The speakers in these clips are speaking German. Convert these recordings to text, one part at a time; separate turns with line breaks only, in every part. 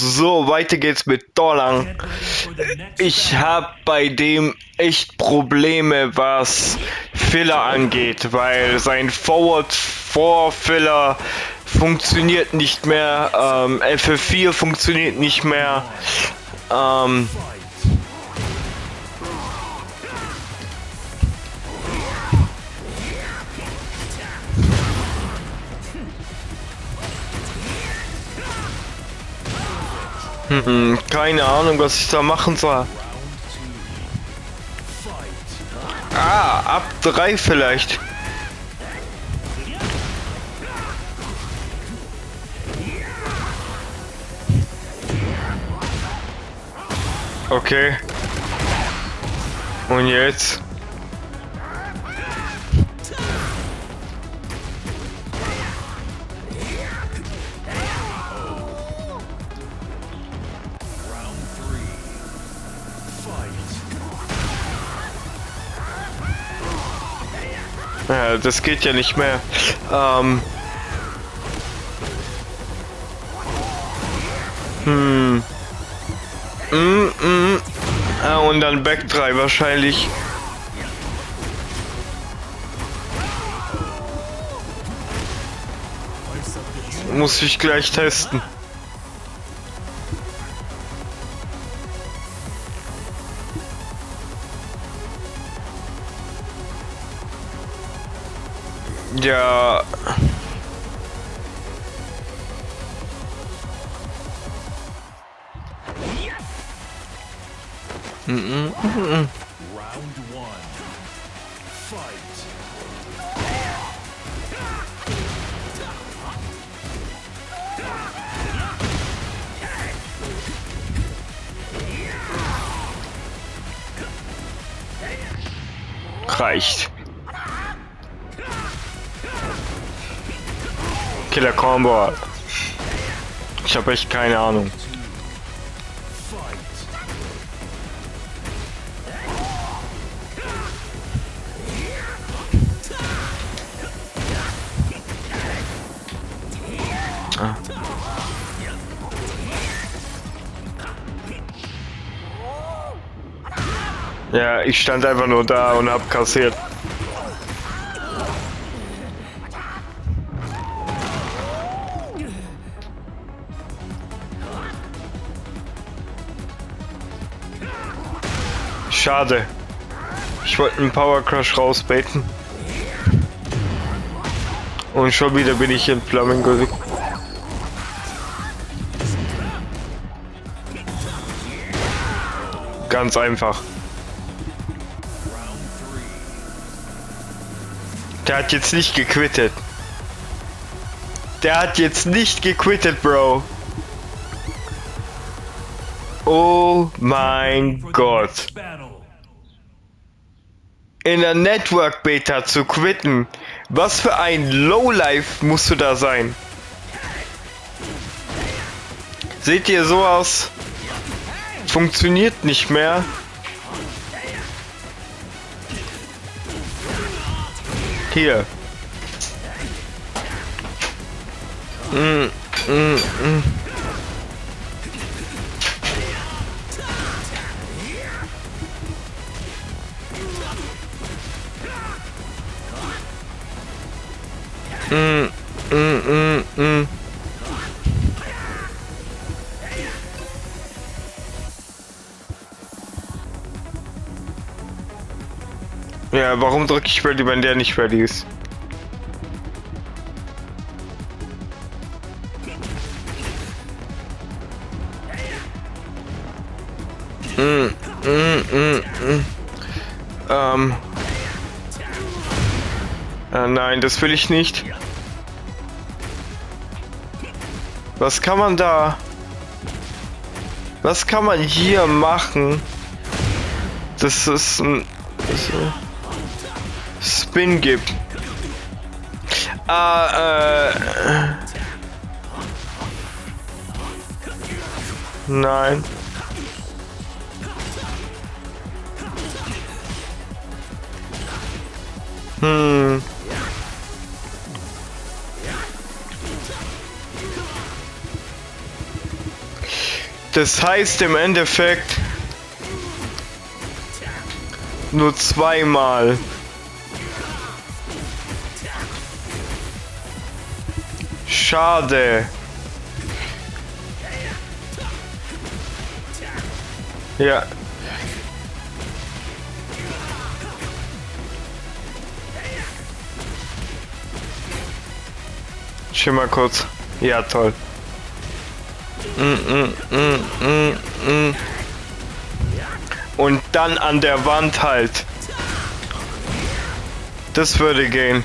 So, weiter geht's mit Dorlang. Ich habe bei dem echt Probleme, was Filler angeht, weil sein Forward 4 Filler funktioniert nicht mehr, FF4 funktioniert nicht mehr, keine Ahnung, was ich da machen soll. Ab 3 vielleicht. Okay. Und jetzt? Ja, das geht ja nicht mehr. Und dann Back 3 wahrscheinlich. Muss ich gleich testen. Ja.
Round 1. Fight.
Reicht. Killer Combo. Ich habe echt keine Ahnung. Ja, ich stand einfach nur da und hab kassiert. Schade. Ich wollte einen Power Crush rausbaiten. Und schon wieder bin ich in Flamingo. Ganz einfach. Der hat jetzt nicht gequittet. Der hat jetzt nicht gequittet, Bro. Oh mein Gott. In der Network Beta zu quitten. Was für ein Lowlife musst du da sein? Seht ihr so aus? Funktioniert nicht mehr. Hier. Ja, warum drücke ich ready, wenn der nicht ready ist? Nein, das will ich nicht. Was kann man da? Was kann man hier machen? Das ist ein Spin gibt. Nein. Das heißt im Endeffekt nur zweimal. Schade. Ja. Schau mal kurz. Ja, toll. Und dann an der Wand halt. Das würde gehen.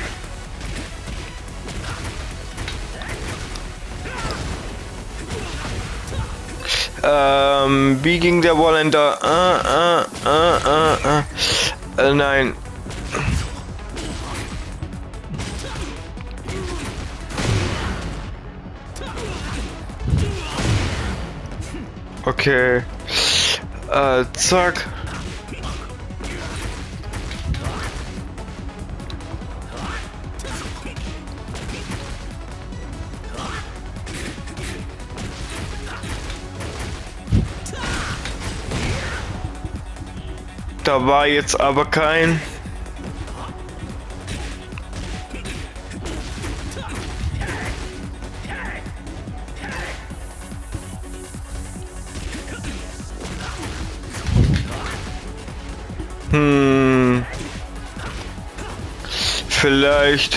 Wie ging der Wallender? Nein. Okay. Zack. Da war jetzt aber kein... Vielleicht...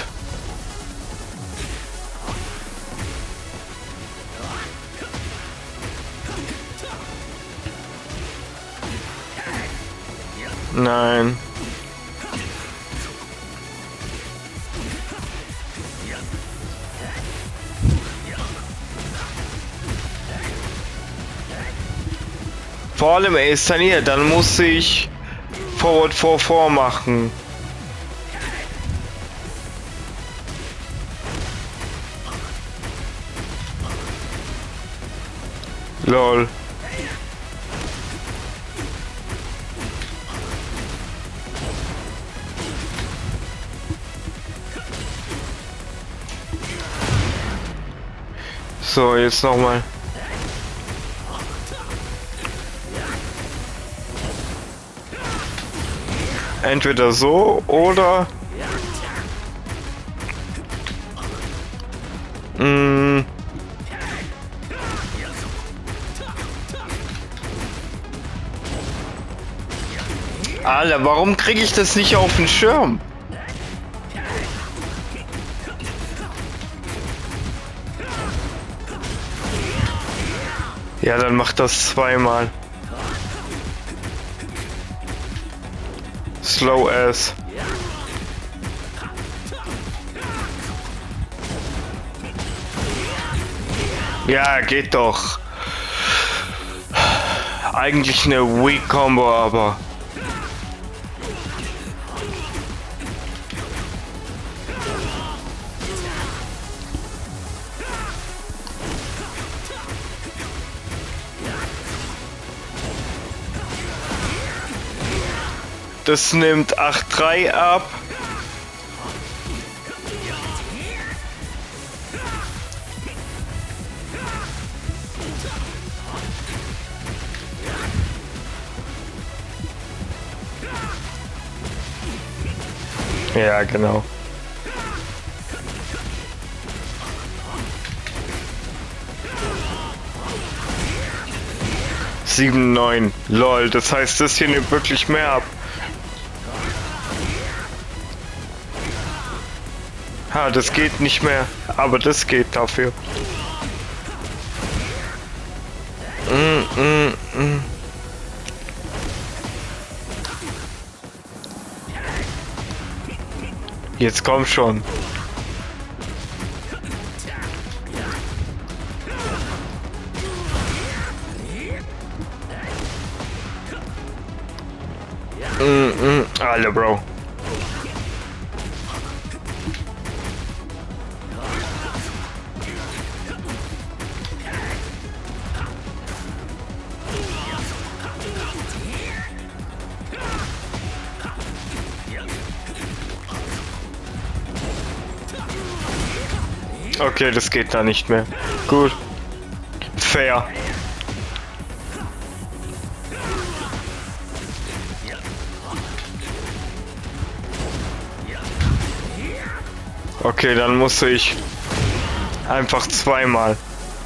Nein. Vor allem er ist dann hier, dann muss ich Forward 4-4 machen. Lol. So, jetzt nochmal. Entweder so oder... Alter, warum kriege ich das nicht auf den Schirm? Ja, dann mach das zweimal. Slow as. Ja, geht doch. Eigentlich eine Weak Combo, aber... Das nimmt 8-3 ab. Ja, genau. Sieben, 9. Lol, das heißt, das hier nimmt wirklich mehr ab. Ha, das geht nicht mehr, aber das geht dafür. Jetzt komm schon. Alle, Bro. Okay, das geht da nicht mehr. Gut. Fair. Okay, dann musste ich einfach zweimal.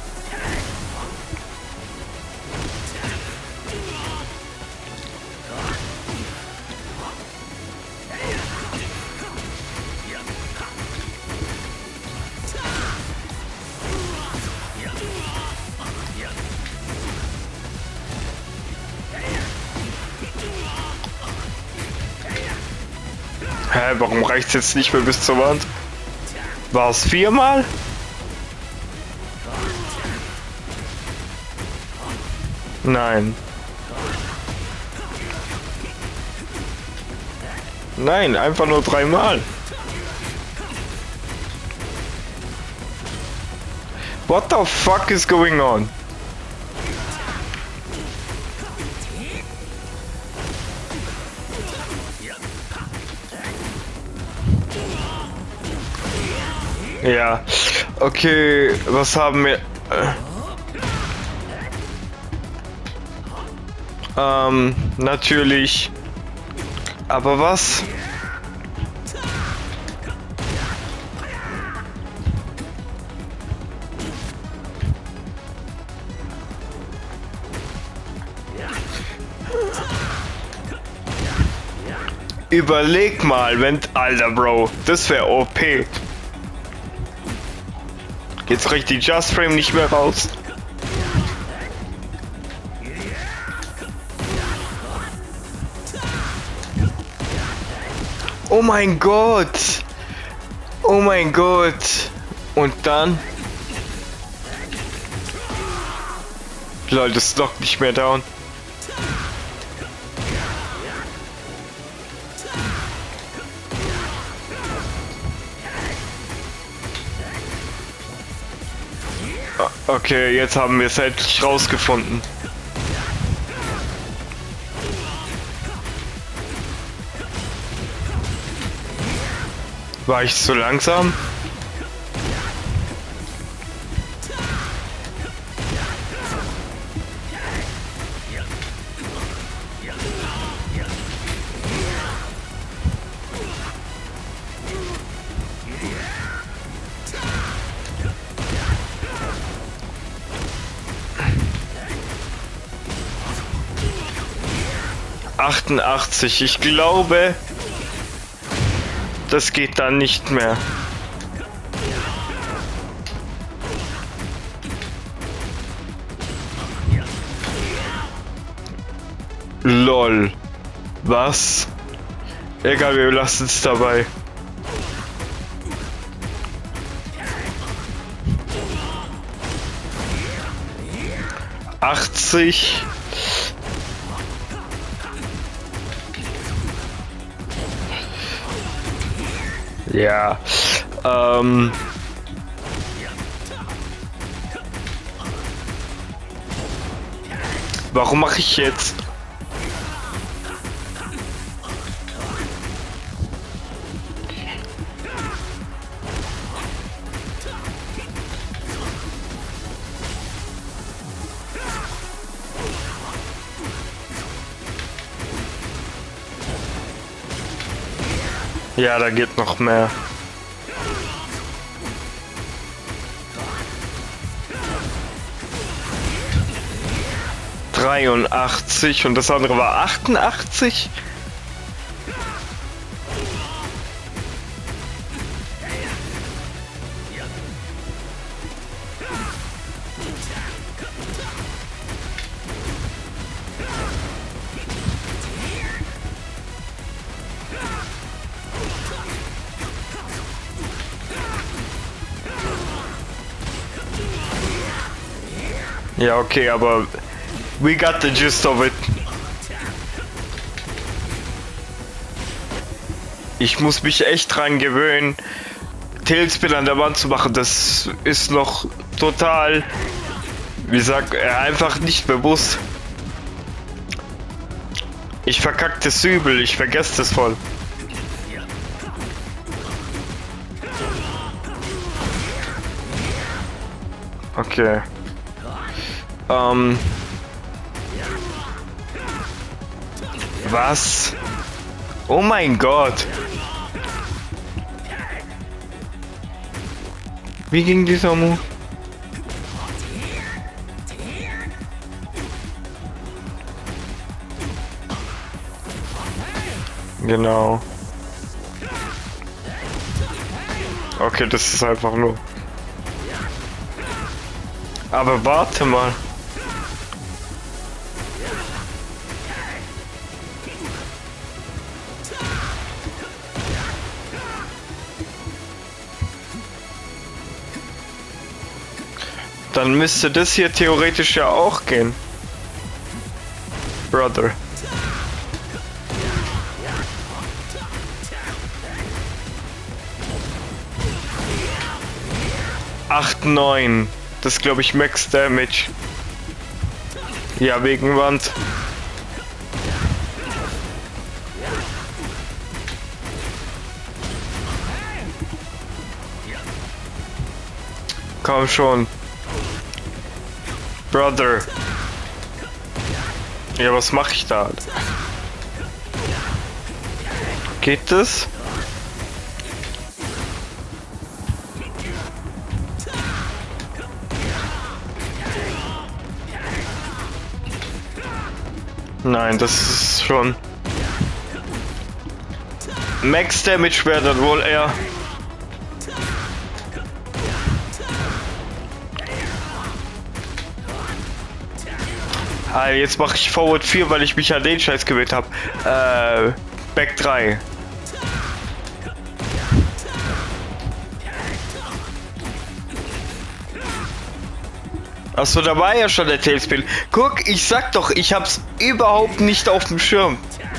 Hä, warum reicht's jetzt nicht mehr bis zur Wand? War es viermal? Nein. Nein, einfach nur dreimal. What the fuck is going on? Ja, okay, was haben wir? Natürlich. Aber was? Überleg mal, wenn... Alter, Bro, das wäre OP. Jetzt reicht die Just Frame nicht mehr raus. Oh mein Gott! Oh mein Gott! Und dann... Lol, das lockt nicht mehr down. Okay, jetzt haben wir es endlich rausgefunden. War ich zu langsam? Ich glaube, das geht dann nicht mehr. LOL. Was? Egal, wir lassen es dabei. Ja, warum mache ich jetzt? Ja, da geht noch mehr. Und das andere war 88? Ja, okay, aber we got the gist of it. Ich muss mich echt dran gewöhnen, Tailspin an der Wand zu machen. Das ist noch total, wie sagt er, einfach nicht bewusst. Ich verkacke das übel, ich vergesse das voll. Okay. Was? Oh mein Gott. Wie ging dieser Move? Genau. Okay, das ist einfach nur. Aber warte mal. Dann müsste das hier theoretisch ja auch gehen. Brother. Acht, 9. Das ist, glaube ich, Max Damage. Ja, wegen Wand. Komm schon. Brother. Ja, was mache ich da? Geht das? Nein, das ist schon... Max Damage wäre dann wohl eher... Ah, jetzt mache ich Forward 4, weil ich mich an den Scheiß gewählt habe. Back 3. Achso, da war ja schon der Tailspin. Guck, ich sag doch, ich hab's überhaupt nicht auf dem Schirm.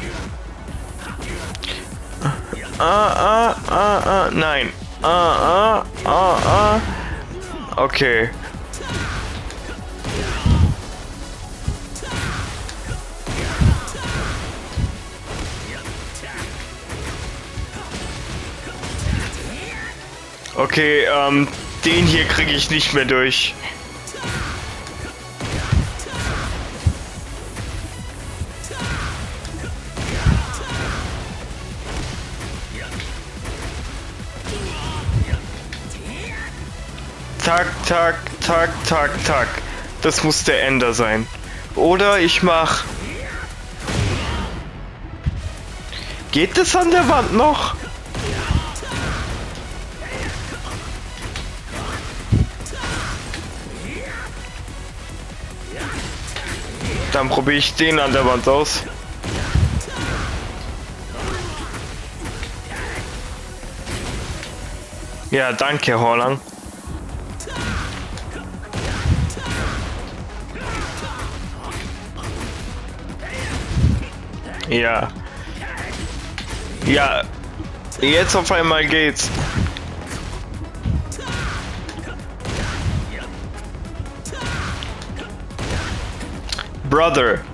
Nein. Okay. Okay, den hier kriege ich nicht mehr durch. Tak, tak, tak, tak, tak. Das muss der Ender sein. Oder ich mach... Geht das an der Wand noch? Dann probiere ich den an der Wand aus. Ja, danke, Horlang. Ja. Ja. Jetzt auf einmal geht's. Brother.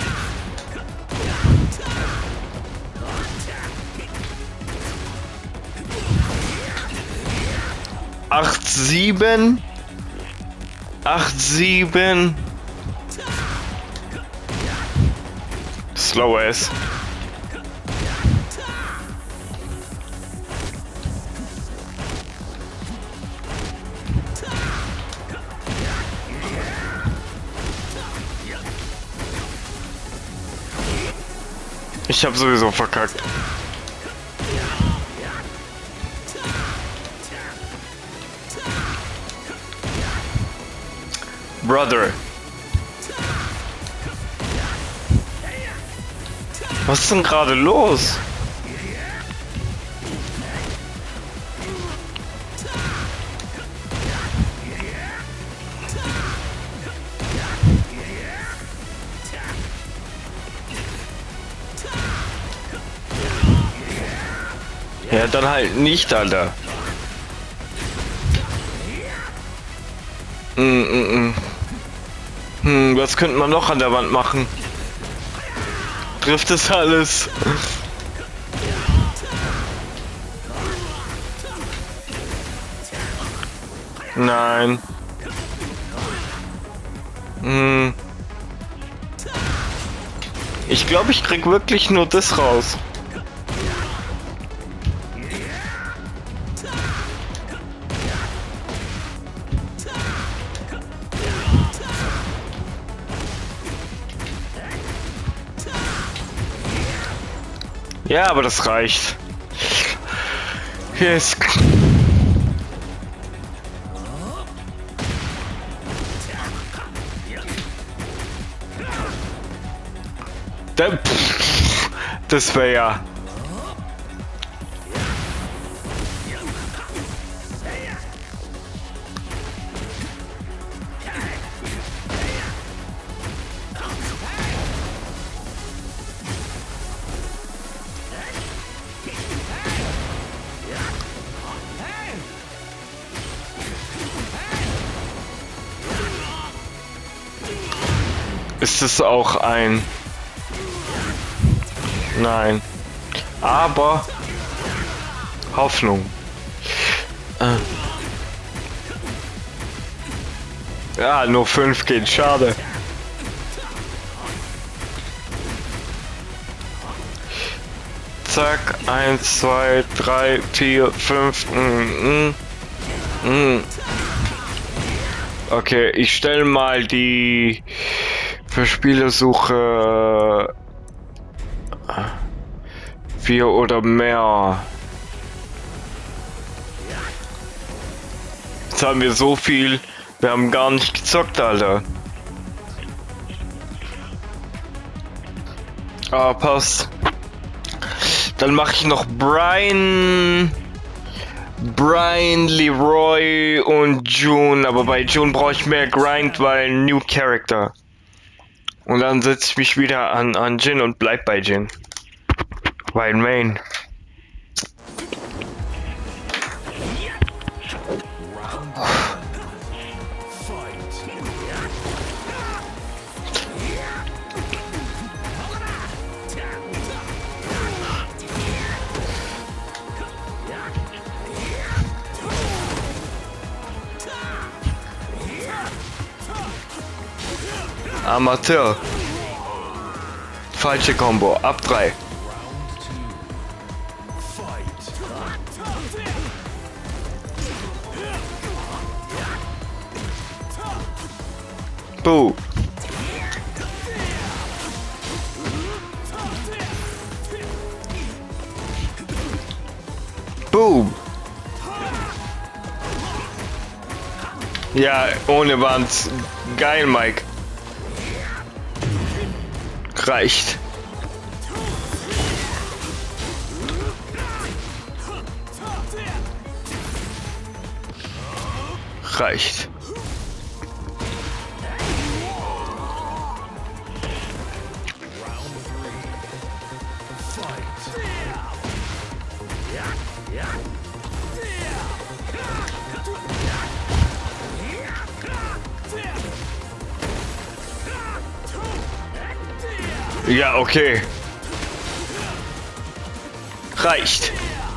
Acht, 7. 8, 7. Slow ass. Ich hab sowieso verkackt. Brother. Was ist denn gerade los? Ja, dann halt nicht, Alter. Was könnte man noch an der Wand machen? Trifft es alles? Nein. Ich glaube, ich krieg wirklich nur das raus. Ja, aber das reicht. Hier ist... Das wäre ja... Ist es auch ein... Nein. Aber... Hoffnung. Ja, nur 5 geht. Schade. Zack. 1, 2, 3, 4, 5. Okay, ich stelle mal die... Für Spielersuche 4 oder mehr. Jetzt haben wir so viel, wir haben gar nicht gezockt, Alter. Ah, passt. Dann mache ich noch Brian, Leroy und June. Aber bei June brauche ich mehr Grind, weil New Character. Und dann setze ich mich wieder an Jin und bleib bei Jin. Weil Main. Amateur. Falsche Combo. Ab 3. Boo. Boom. Ja, ohne Wand. Geil, Mike. Reicht. Reicht. Ja, okay. Reicht.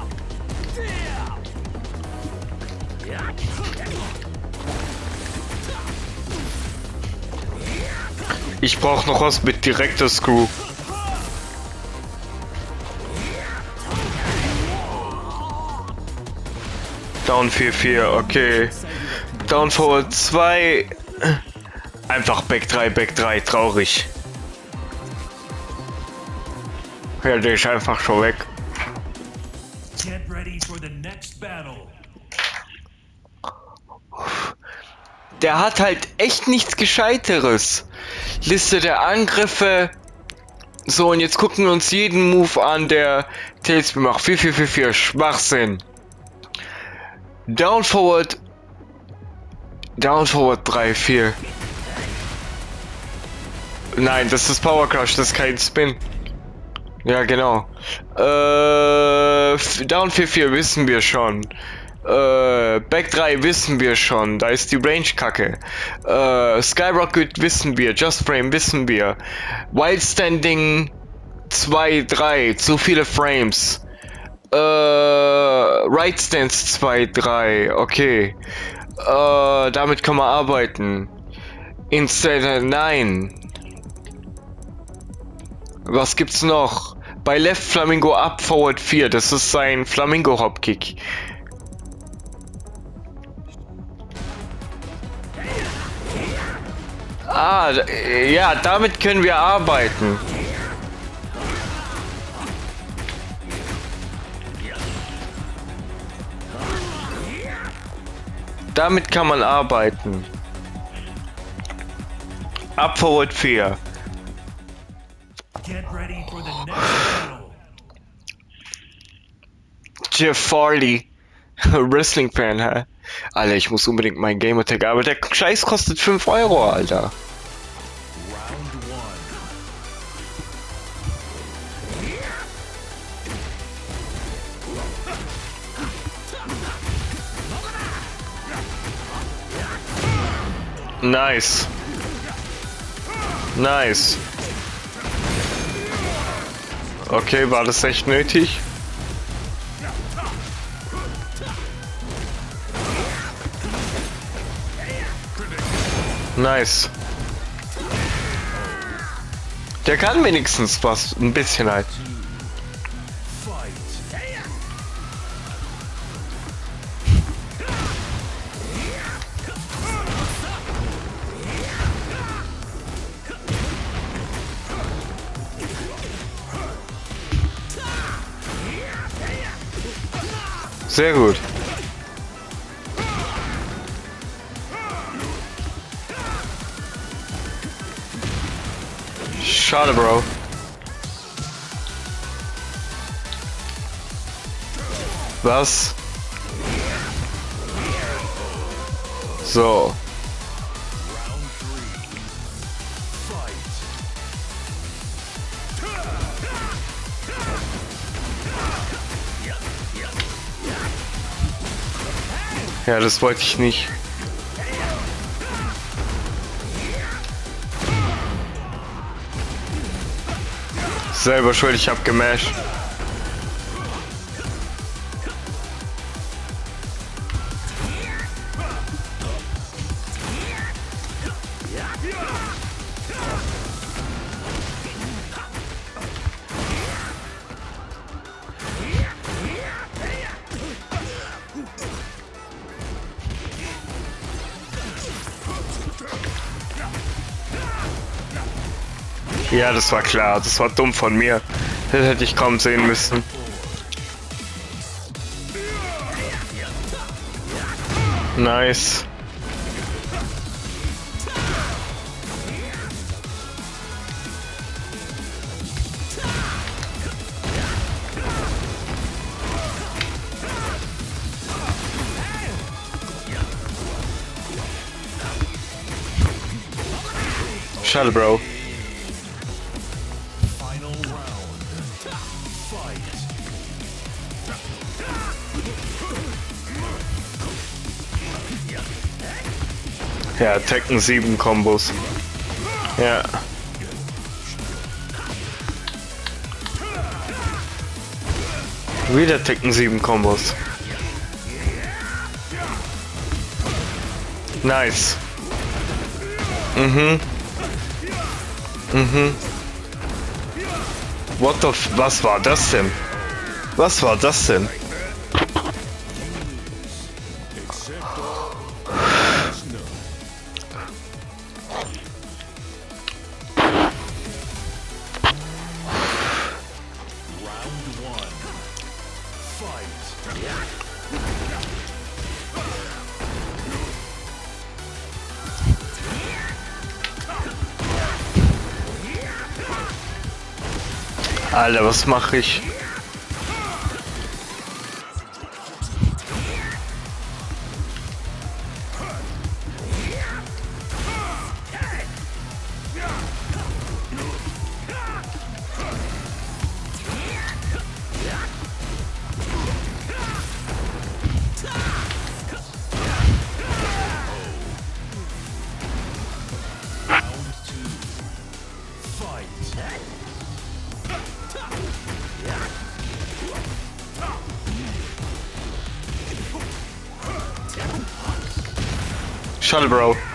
Ich brauche noch was mit direkter Screw. Down 4-4, okay. Down Forward 2. Einfach Back 3, traurig. Ja, der ist einfach schon weg.
Get ready for the next battle.
Der hat halt echt nichts Gescheiteres. Liste der Angriffe. So, und jetzt gucken wir uns jeden Move an, der Tailspin macht. 4-4-4-4, Schwachsinn. Down Forward 3-4. Nein, das ist Power Crush, das ist kein Spin. Ja, genau. Down 4-4 wissen wir schon. Back 3 wissen wir schon. Da ist die Range kacke. Skyrocket wissen wir. Just Frame wissen wir. Wild Standing 2-3. Zu viele Frames. Right Stance 2-3. Okay. Damit kann man arbeiten. Instead, nein. Was gibt's noch? Bei Left Flamingo Up Forward 4, das ist sein Flamingo Hop Kick. Ah, ja, damit können wir arbeiten. Damit kann man arbeiten. Up forward 4.
Get ready for the next battle.
Jeff Farley. Wrestling-Fan, hä? Alter, ich muss unbedingt meinen Gamertag, aber der Scheiß kostet 5 Euro, Alter.
Round 1.
Nice. Nice. Okay, war das echt nötig? Nice. Der kann wenigstens was, ein bisschen halt. Sehr gut. Schade, Bro. Was? So. Ja, das wollte ich nicht. Selber schuld, ich hab gemasht. Ja, das war klar. Das war dumm von mir. Das hätte ich kaum sehen müssen. Nice. Schade, Bro. Ja, Tekken 7 Kombos. Ja. Wieder Tekken 7 Kombos. Nice. Mhm. Mhm. What the f... Was war das denn? Was war das denn? Alter, was mache ich? Schade, Bro.